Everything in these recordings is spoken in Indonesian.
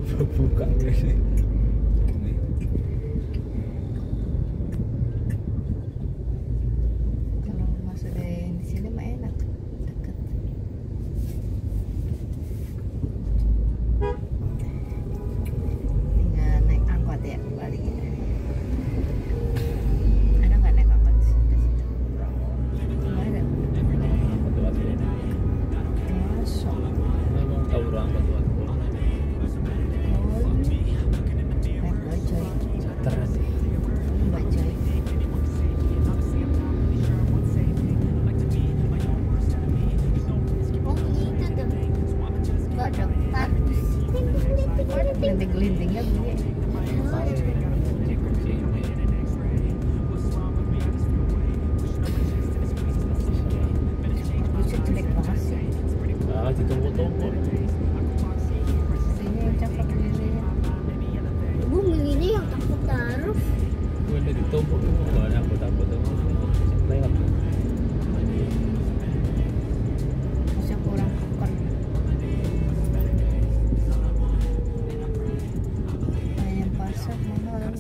buka ini. Kalau masuk dari di sini mah enak, deket. Tinggal naik angkot ya balik. Ada nggak naik angkot ke situ? Nggak ada. Masuk. Memang tahu orang batu. Naik bajai. Terus Bajai. Oh itu tuh. Gak dekat. Gelinting-gelintingnya bunyi. Lucu jelek banget sih. ah ditunggu-tunggu. Ini yang cakep lilinya. Ibu milihnya yang takut taruh. Gue udah ditunggu banyak aku takut lewat. Masih kurang keker. Ayam pasar mahal.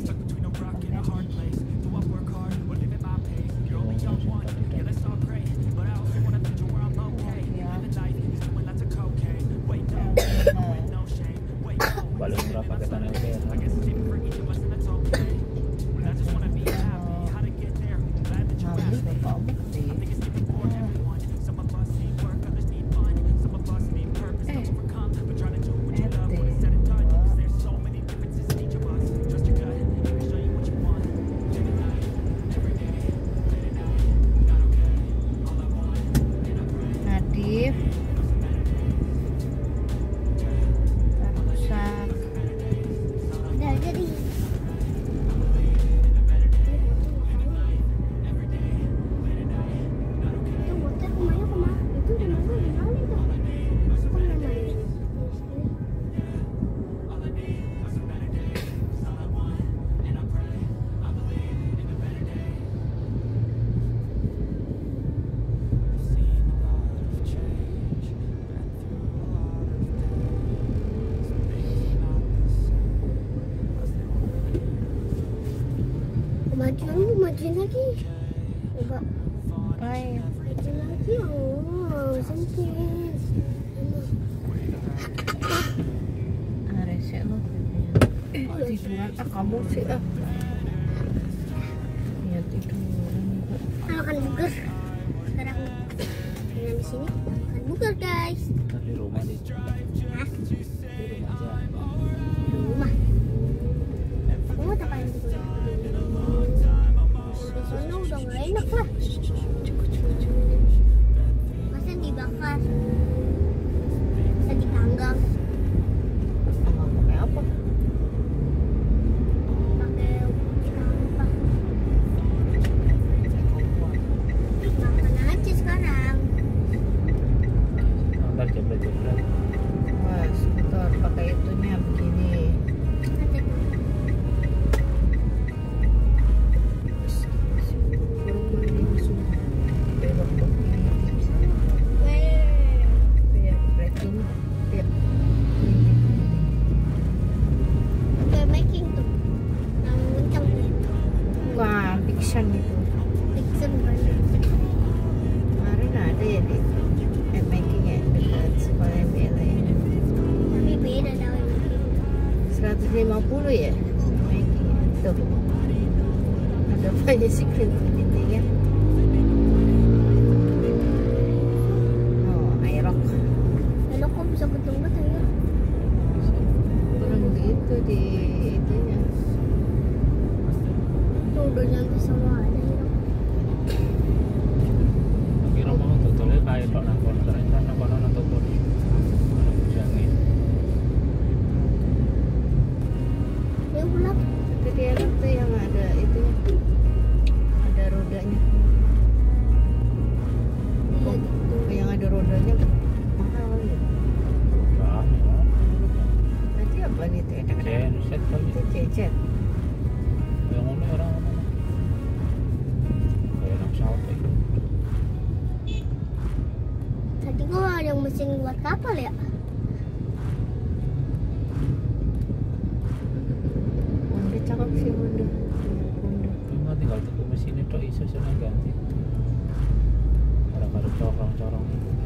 Paling murah pakai tanah LPR. Ngambil bapak bukti. Nadif rusak. Udah jadi. Itu motor rumahnya kemana? Itu rumahnya di mana itu? Kok namanya? Majuin lagi. Coba Baik. maju lagi. Oh, sempit. Rese lo. Tiduran kamu sih ah. Ya tiduran. Kalau kan bugar. Sekarang dengan di sini kan bugar guys. Di rumah di Hah? rumah aja. Di rumah. Aku mau tapain di rumah. Di sana udah nggak enak lah. Masa dibakar? Masa dipanggang? Sama pakai apa? Pakai apa? Makan aja sekarang. Ntar jebret-jebret. Wah, sebentar pakai itunya begini. Belok begini. Ya, breaking. Ya. Kayak making tuh. Yang kencang tuh. Wah, fiction itu. Fiction banget. Kemarin ada ya di making ya dekat sekolah Bella ya. Tapi beda tau yang making. 150 ya making ya. Tuh. Ada banyak sih kelinting-kelintingnya. Oh, aerok. Lalu kok bisa ketemu ya? Kurang gitu di itunya. Tuh udah nyampe sama ada ya. Kira mau tutulnya kayak tok nang kono ternyata nang kono nang tutul. Jangan. Ya pulang. Tapi di aerok tuh yang ada itunya. Ada rodanya. Iya gitu. Yang ada rodanya mahal ya. Nah, Nanti apa nih tuh? genset kali. Itu cecet. Yang ngono orang ngono. Kayak nang pesawat itu. Tadi gua ada yang mesin buat kapal ya. tok iso ganti. Ora karo corong-corong.